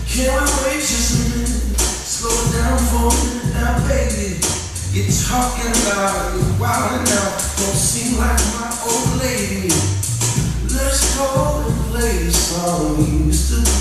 Can we wait just a minute? Slow it down for a minute now, baby. You're talking loud, you're wilding out. Don't seem like my old lady. Let's go and play the song we used to play.